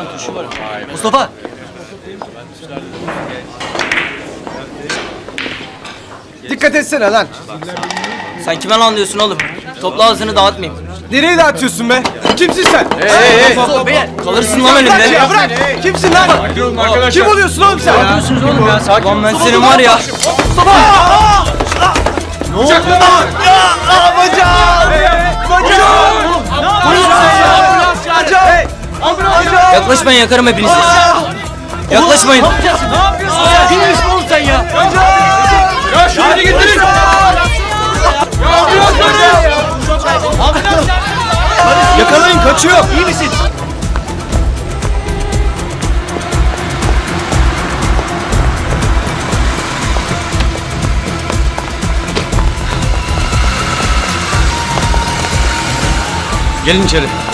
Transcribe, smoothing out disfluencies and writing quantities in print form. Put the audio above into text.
Mustafa! Dikkat etsene lan. Sen kime lan diyorsun oğlum? Topla ağzını dağıtmayayım. Nereye dağıtıyorsun be? Kimsin sen? Kalırsın lan önümde. Ya bırak! Kimsin lan? Kim oluyorsun oğlum sen? Ne yapıyorsunuz oğlum ya? Sakin. Lan ben senin var ya. Mustafa! Ne oldu lan? Bacağım! Bacağım! Bacağım! Yaklaşmayın, yakarım hepinizi. Yaklaşmayın. Ne yapıyorsun sen? Kimsin oğlum sen ya? Ya şunu getirin! Yakalayın, kaçıyor. İyi misin? Gelin içeri.